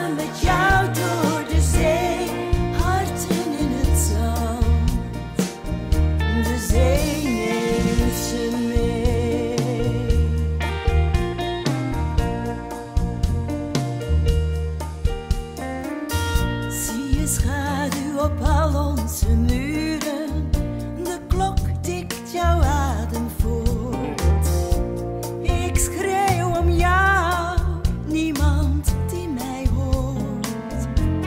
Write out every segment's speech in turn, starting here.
samen met jou door de zee, harten in het zand. De zee neemt ze mee. Zie je schaduw op al onze muren, de klok tikt jouw adem voort. Ik schreeuw om jou, niemand die mij hoort.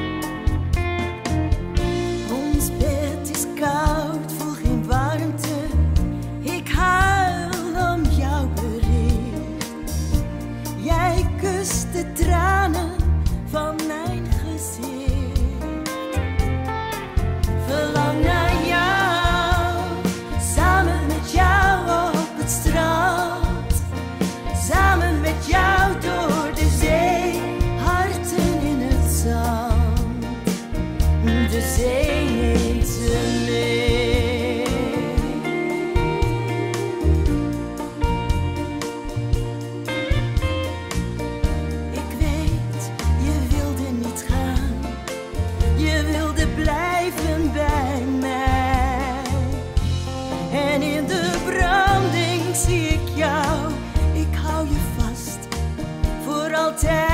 Ons bed is koud, voel geen warmte. Ik huil om jouw bericht. Jij kust de tranen van mijn gezicht. Verlang naar jou, samen met jou op het strand. Samen met jou door de zee, harten in het zand. De zee neemt ze mee. Ik weet, je wilde niet gaan. Je wilde blijven bij mij. En in de branding zie ik jou. Ik hou je vast voor altijd.